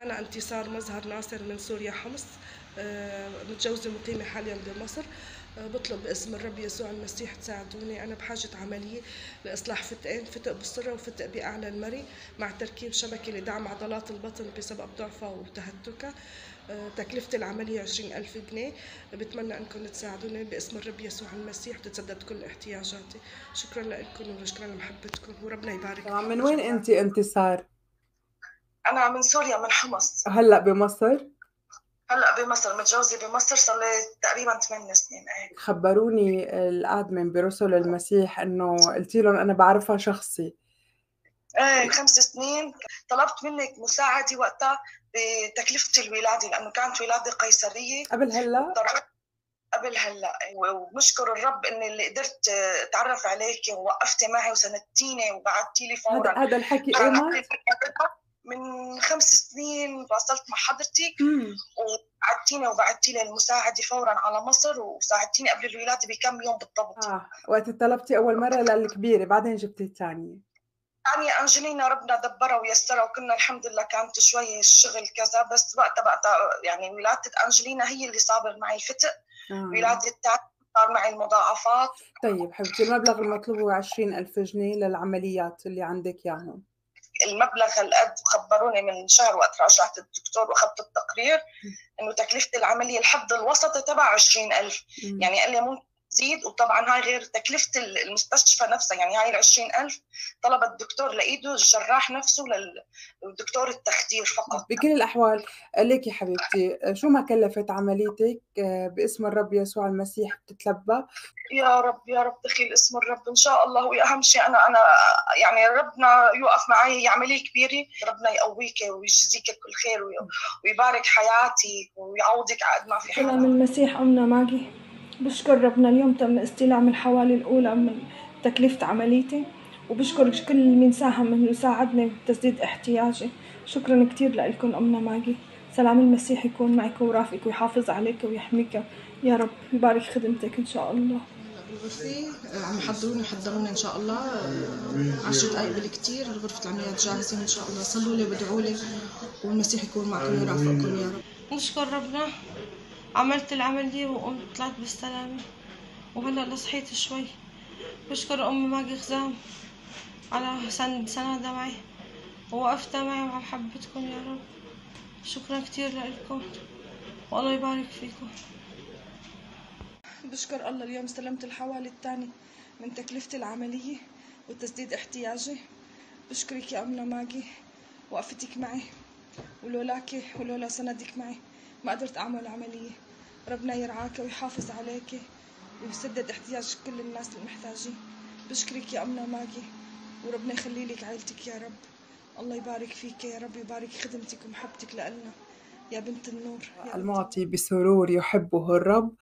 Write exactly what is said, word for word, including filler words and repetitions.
أنا انتصار مظهر ناصر من سوريا حمص، آه، متجوزة مقيمة حاليا بمصر. آه، بطلب باسم الرب يسوع المسيح تساعدوني. أنا بحاجة عملية لإصلاح فتقين، فتق بالسرة وفتق بأعلى المري، مع تركيب شبكة لدعم عضلات البطن بسبب ضعفها وتهتكها. آه، تكلفة العملية عشرين ألف جنيه. بتمنى أنكم تساعدوني باسم الرب يسوع المسيح وتتسدد كل احتياجاتي. شكرا لكم وشكرا لمحبتكم وربنا يبارك تمام. فيكم من وين جميعا. انت انتصار؟ أنا من سوريا من حمص. هلا بمصر؟ هلا بمصر، متجوزة بمصر صار لي تقريبا ثمان سنين. ايه خبروني الادمن برسل المسيح انه قلتي لهم انا بعرفها شخصي. ايه خمس سنين. طلبت منك مساعدة وقتها بتكلفة الولادة لأنه كانت ولادة قيصرية. قبل هلا؟ قبل هلا. وبشكر الرب اني اللي قدرت اتعرف عليك ووقفتي معي وسندتيني وبعتي لي هذا فورا. هذا الحكي ايمت؟ من خمس سنين تواصلت مع حضرتك امم وبعتيني وبعتي لي المساعده فورا على مصر، وساعدتيني قبل الولاده بكم يوم بالضبط. اه وقت طلبتي اول مره للكبيره بعدين جبتي الثانيه. يعني انجلينا ربنا دبرها ويسرها، وكنا الحمد لله كانت شوي الشغل كذا، بس وقتها وقتها يعني ولاده انجلينا هي اللي صابر معي الفتق. آه. ولاده الثانيه صار معي المضاعفات. طيب حبيبتي، المبلغ المطلوب هو عشرين ألف جنيه للعمليات اللي عندك ياهم. المبلغ هالقد خبروني من شهر وقت راجعت الدكتور واخذت التقرير انه تكلفه العمليه الحد الوسط تبع عشرين ألف. مم. يعني قال لي ممكن تزيد، وطبعا هاي غير تكلفه المستشفى نفسها. يعني هاي ال عشرين ألف طلب الدكتور لايده الجراح نفسه للدكتور التخدير فقط. بكل الأحوال ليك يا حبيبتي، شو ما كلفت عمليتك باسم الرب يسوع المسيح بتتلبى. يا رب يا رب دخيل اسم الرب ان شاء الله. واهم شيء انا انا يعني ربنا يوقف معي. هي عمليه كبيره، ربنا يقويك ويجزيك كل خير ويبارك حياتك ويعوضك على قد ما في. سلام المسيح أمنا ماجي. بشكر ربنا اليوم تم استلام الحوالي الأولى من تكلفة عمليتي، وبشكر كل من ساهم من يساعدني بتسديد احتياجي. شكرا كتير لكم أمنا ماجي. سلام المسيح يكون معك ورافقك ويحافظ عليك ويحميك يا رب، يبارك خدمتك إن شاء الله. بالغرفة عم يحضروني يحضروني إن شاء الله عشر دقايق بالكتير. غرفة العمليات جاهزين إن شاء الله. صلوا لي وادعوا لي والمسيح يكون معكم ويرافقكم يا رب. نشكر ربنا، عملت العملية وقمت طلعت بالسلامة، وهلا صحيت شوي. بشكر أمي ماجي خزام على سند سندها معي ووقفتها معي وعلى محبتكم يا رب. شكرا كتير لكم والله يبارك فيكم. بشكر الله اليوم استلمت الحوالي الثاني من تكلفة العملية وتسديد احتياجي. بشكرك يا أمنا ماجي، وقفتك معي، ولولاكي ولولا سندك معي ما قدرت أعمل عملية. ربنا يرعاك ويحافظ عليك ويسدد احتياج كل الناس المحتاجين. بشكرك يا أمنا ماجي، وربنا يخلي لك عائلتك يا رب. الله يبارك فيك يا رب، يبارك خدمتك ومحبتك لنا يا بنت النور. يا المعطي بسرور يحبه الرب